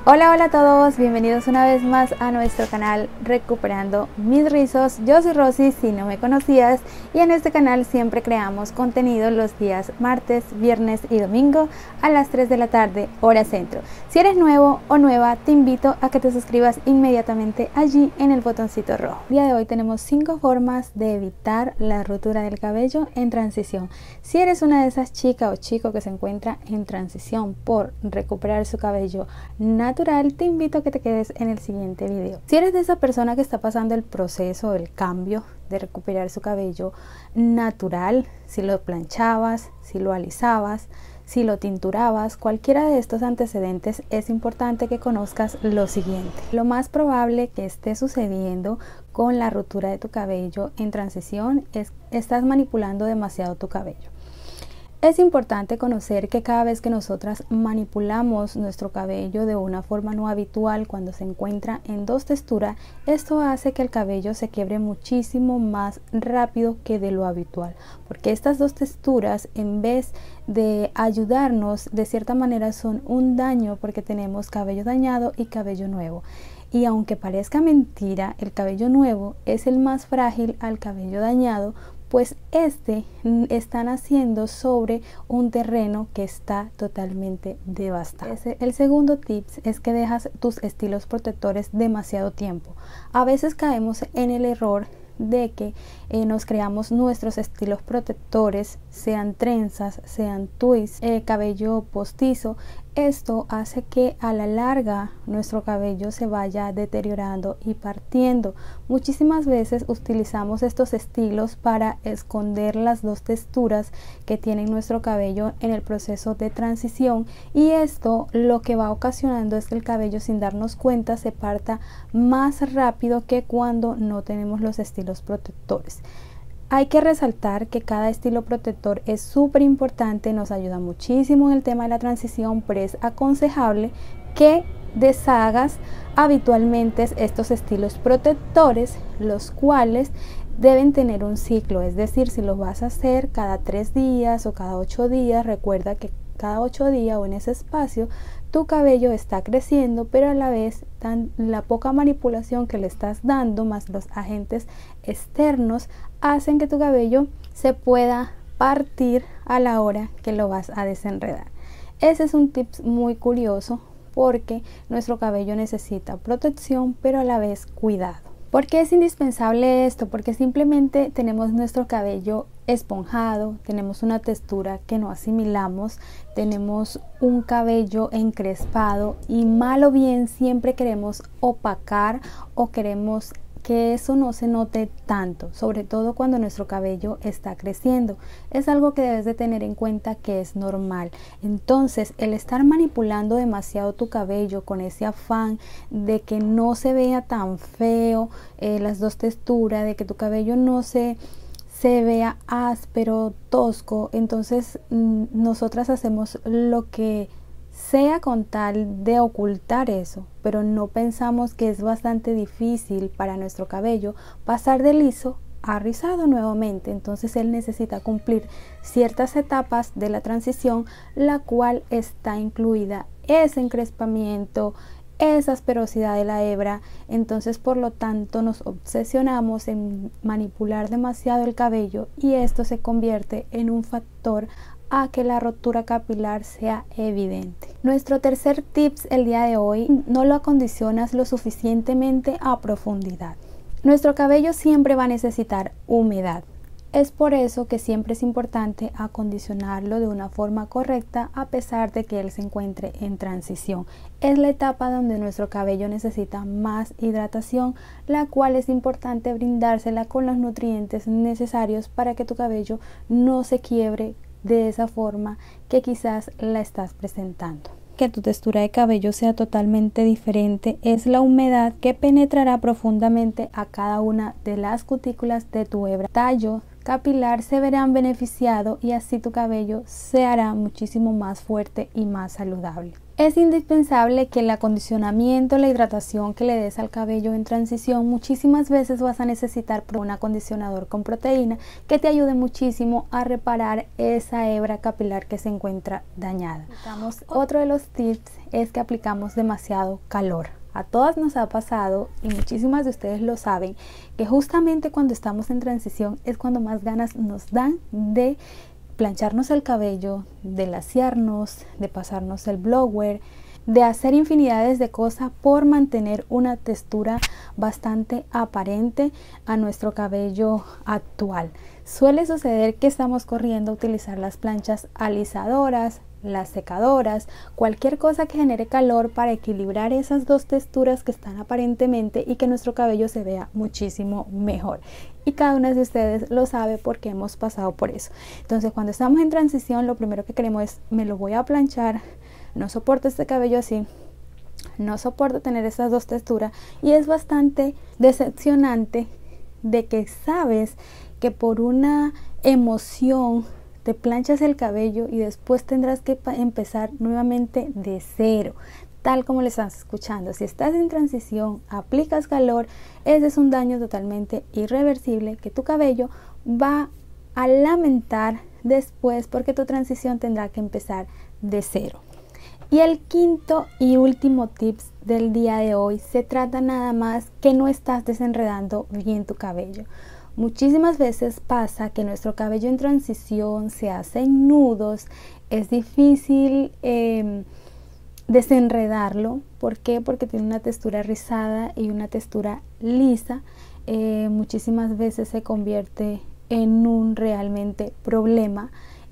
Hola, hola a todos, bienvenidos una vez más a nuestro canal Recuperando Mis Rizos. Yo soy Rosy, si no me conocías, y en este canal siempre creamos contenido los días martes, viernes y domingo a las 3 de la tarde, hora centro. Si eres nuevo o nueva, te invito a que te suscribas inmediatamente allí en el botoncito rojo. El día de hoy tenemos 5 formas de evitar la rotura del cabello en transición. Si eres una de esas chicas o chico que se encuentra en transición por recuperar su cabello natural, te invito a que te quedes en el siguiente video. Si eres de esa persona que está pasando el proceso, el cambio de recuperar su cabello natural, si lo planchabas, si lo alisabas, si lo tinturabas, cualquiera de estos antecedentes, es importante que conozcas lo siguiente. Lo más probable que esté sucediendo con la rotura de tu cabello en transición es que estás manipulando demasiado tu cabello. Es importante conocer que cada vez que nosotras manipulamos nuestro cabello de una forma no habitual, cuando se encuentra en dos texturas, esto hace que el cabello se quiebre muchísimo más rápido que de lo habitual, porque estas dos texturas, en vez de ayudarnos, de cierta manera son un daño, porque tenemos cabello dañado y cabello nuevo. Y aunque parezca mentira, el cabello nuevo es el más frágil al cabello dañado, pues está naciendo sobre un terreno que está totalmente devastado. El segundo tip es que dejas tus estilos protectores demasiado tiempo. A veces caemos en el error de que nos creamos nuestros estilos protectores, sean trenzas, sean twists, cabello postizo. Esto hace que a la larga nuestro cabello se vaya deteriorando y partiendo. Muchísimas veces utilizamos estos estilos para esconder las dos texturas que tiene nuestro cabello en el proceso de transición, y esto lo que va ocasionando es que el cabello, sin darnos cuenta, se parta más rápido que cuando no tenemos los estilos protectores. Hay que resaltar que cada estilo protector es súper importante, nos ayuda muchísimo en el tema de la transición, pero es aconsejable que deshagas habitualmente estos estilos protectores, los cuales deben tener un ciclo. Es decir, si lo vas a hacer cada 3 días o cada 8 días, recuerda que cada 8 días o en ese espacio tu cabello está creciendo, pero a la vez la poca manipulación que le estás dando más los agentes externos hacen que tu cabello se pueda partir a la hora que lo vas a desenredar. Ese es un tip muy curioso, porque nuestro cabello necesita protección pero a la vez cuidado. ¿Por qué es indispensable esto? Porque simplemente tenemos nuestro cabello esponjado, tenemos una textura que no asimilamos, tenemos un cabello encrespado, y mal o bien siempre queremos opacar o queremos que eso no se note tanto, sobre todo cuando nuestro cabello está creciendo. Es algo que debes de tener en cuenta, que es normal. Entonces, el estar manipulando demasiado tu cabello con ese afán de que no se vea tan feo, las dos texturas, de que tu cabello no se vea áspero, tosco, entonces nosotras hacemos lo que sea con tal de ocultar eso, pero no pensamos que es bastante difícil para nuestro cabello pasar de liso a rizado nuevamente. Entonces él necesita cumplir ciertas etapas de la transición, la cual está incluida ese encrespamiento, esa asperosidad de la hebra. Entonces, por lo tanto, nos obsesionamos en manipular demasiado el cabello, y esto se convierte en un factor a que la rotura capilar sea evidente. Nuestro tercer tips el día de hoy: no lo acondicionas lo suficientemente a profundidad. Nuestro cabello siempre va a necesitar humedad. Es por eso que siempre es importante acondicionarlo de una forma correcta, a pesar de que él se encuentre en transición. Es la etapa donde nuestro cabello necesita más hidratación, la cual es importante brindársela con los nutrientes necesarios para que tu cabello no se quiebre de esa forma que quizás la estás presentando. Que tu textura de cabello sea totalmente diferente es la humedad, que penetrará profundamente a cada una de las cutículas de tu hebra. Tallo capilar se verán beneficiados, y así tu cabello se hará muchísimo más fuerte y más saludable. Es indispensable que el acondicionamiento, la hidratación que le des al cabello en transición, muchísimas veces vas a necesitar un acondicionador con proteína que te ayude muchísimo a reparar esa hebra capilar que se encuentra dañada. Otro de los tips es que aplicamos demasiado calor. A todas nos ha pasado, y muchísimas de ustedes lo saben, que justamente cuando estamos en transición es cuando más ganas nos dan de plancharnos el cabello, de laciarnos, de pasarnos el blower, de hacer infinidades de cosas por mantener una textura bastante aparente a nuestro cabello actual. Suele suceder que estamos corriendo a utilizar las planchas alisadoras, las secadoras, cualquier cosa que genere calor para equilibrar esas dos texturas que están aparentemente y que nuestro cabello se vea muchísimo mejor. Y cada una de ustedes lo sabe porque hemos pasado por eso. Entonces, cuando estamos en transición, lo primero que queremos es, me lo voy a planchar, no soporto este cabello así, no soporto tener esas dos texturas, y es bastante decepcionante de que sabes que por una emoción te planchas el cabello y después tendrás que empezar nuevamente de cero, tal como le estás escuchando. Si estás en transición, aplicas calor, ese es un daño totalmente irreversible que tu cabello va a lamentar después, porque tu transición tendrá que empezar de cero. Y el quinto y último tips del día de hoy se trata nada más que no estás desenredando bien tu cabello. Muchísimas veces pasa que nuestro cabello en transición se hacen nudos, es difícil desenredarlo. ¿Por qué? Porque tiene una textura rizada y una textura lisa. Muchísimas veces se convierte en un realmente problema.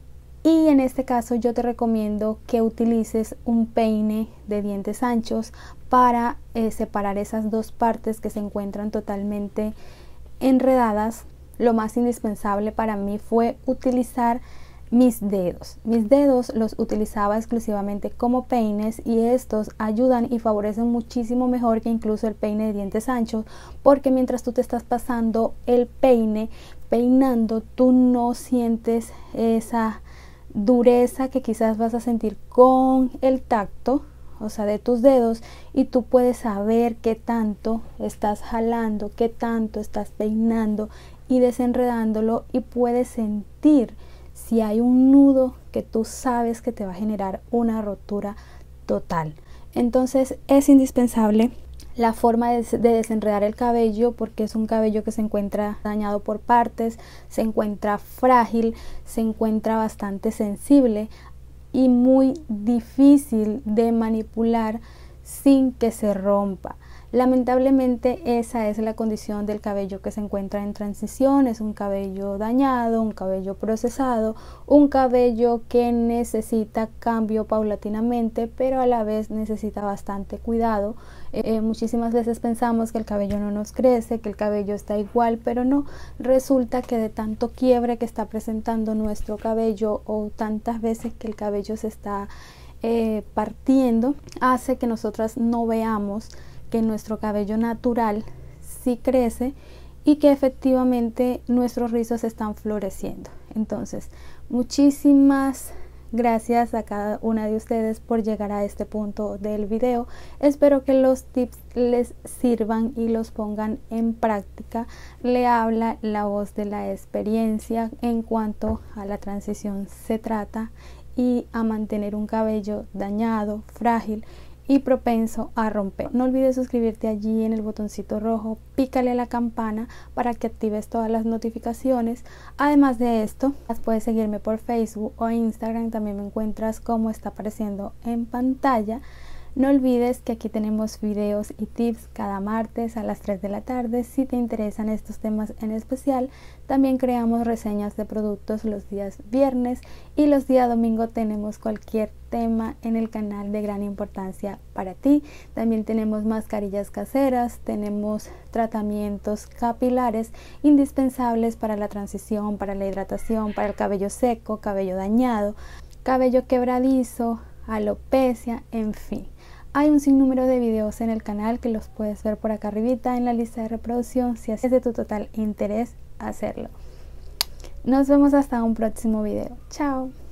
Y en este caso yo te recomiendo que utilices un peine de dientes anchos para separar esas dos partes que se encuentran totalmente enredadas. Lo más indispensable para mí fue utilizar mis dedos. Mis dedos los utilizaba exclusivamente como peines, y estos ayudan y favorecen muchísimo mejor que incluso el peine de dientes anchos, porque mientras tú te estás pasando el peine peinando, tú no sientes esa dureza que quizás vas a sentir con el tacto, o sea, de tus dedos, y tú puedes saber qué tanto estás jalando, qué tanto estás peinando y desenredándolo, y puedes sentir si hay un nudo que tú sabes que te va a generar una rotura total. Entonces es indispensable la forma de desenredar el cabello, porque es un cabello que se encuentra dañado por partes, se encuentra frágil, se encuentra bastante sensible y muy difícil de manipular sin que se rompa. Lamentablemente esa es la condición del cabello que se encuentra en transición. Es un cabello dañado, un cabello procesado, un cabello que necesita cambio paulatinamente, pero a la vez necesita bastante cuidado. Muchísimas veces pensamos que el cabello no nos crece, que el cabello está igual, pero no. Resulta que de tanto quiebre que está presentando nuestro cabello, o tantas veces que el cabello se está partiendo, hace que nosotras no veamos que nuestro cabello natural sí crece y que efectivamente nuestros rizos están floreciendo. Entonces, muchísimas gracias a cada una de ustedes por llegar a este punto del video. Espero que los tips les sirvan y los pongan en práctica. Le habla la voz de la experiencia en cuanto a la transición se trata, y a mantener un cabello dañado, frágil y propenso a romper. No olvides suscribirte allí en el botoncito rojo, pícale a la campana para que actives todas las notificaciones. Además de esto, puedes seguirme por Facebook o Instagram, también me encuentras como está apareciendo en pantalla. No olvides que aquí tenemos videos y tips cada martes a las 3 de la tarde. Si te interesan estos temas en especial, también creamos reseñas de productos los días viernes, y los días domingo tenemos cualquier tema en el canal de gran importancia para ti. También tenemos mascarillas caseras, tenemos tratamientos capilares indispensables para la transición, para la hidratación, para el cabello seco, cabello dañado, cabello quebradizo, alopecia, en fin. Hay un sinnúmero de videos en el canal que los puedes ver por acá arribita en la lista de reproducción, si es de tu total interés hacerlo. Nos vemos hasta un próximo video. Chao.